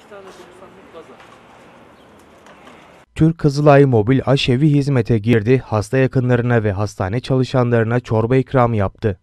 tane 90'lık gaza. Türk Kızılay Mobil Aşevi hizmete girdi, hasta yakınlarına ve hastane çalışanlarına çorba ikramı yaptı.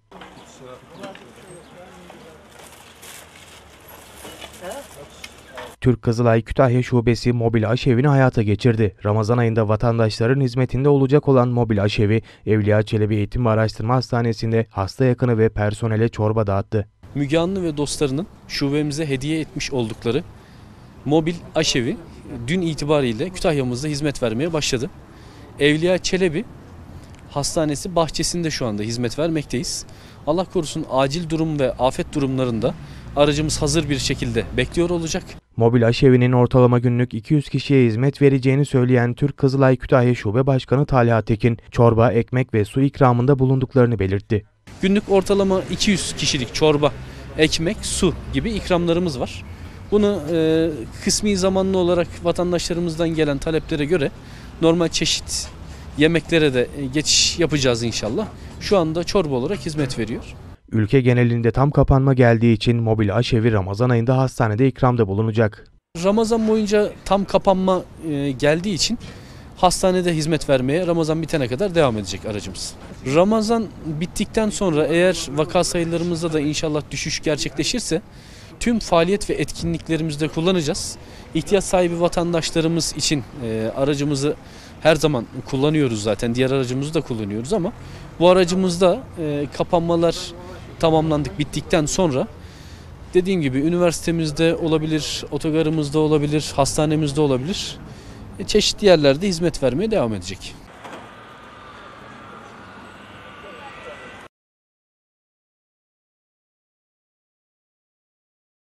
Türk Kızılay Kütahya Şubesi Mobil Aşevi'ni hayata geçirdi. Ramazan ayında vatandaşların hizmetinde olacak olan Mobil Aşevi, Evliya Çelebi Eğitim ve Araştırma Hastanesi'nde hasta yakını ve personele çorba dağıttı. Müge Anlı ve dostlarının şubemize hediye etmiş oldukları Mobil Aşevi dün itibariyle Kütahya'mızda hizmet vermeye başladı. Evliya Çelebi Hastanesi bahçesinde şu anda hizmet vermekteyiz. Allah korusun acil durum ve afet durumlarında aracımız hazır bir şekilde bekliyor olacak. Mobil Aşevi'nin ortalama günlük 200 kişiye hizmet vereceğini söyleyen Türk Kızılay Kütahya Şube Başkanı Talha Tekin, çorba, ekmek ve su ikramında bulunduklarını belirtti. Günlük ortalama 200 kişilik çorba, ekmek, su gibi ikramlarımız var. Bunu kısmi zamanlı olarak vatandaşlarımızdan gelen taleplere göre normal çeşit yemeklere de geçiş yapacağız inşallah. Şu anda çorba olarak hizmet veriyor. Ülke genelinde tam kapanma geldiği için Mobil Aşevi Ramazan ayında hastanede ikramda bulunacak. Ramazan boyunca tam kapanma geldiği için hastanede hizmet vermeye Ramazan bitene kadar devam edecek aracımız. Ramazan bittikten sonra eğer vaka sayılarımızda da inşallah düşüş gerçekleşirse tüm faaliyet ve etkinliklerimizde kullanacağız. İhtiyaç sahibi vatandaşlarımız için aracımızı her zaman kullanıyoruz zaten. Diğer aracımızı da kullanıyoruz ama bu aracımızda kapanmalar tamamlandık, bittikten sonra dediğim gibi üniversitemizde olabilir, otogarımızda olabilir, hastanemizde olabilir. Çeşitli yerlerde hizmet vermeye devam edecek.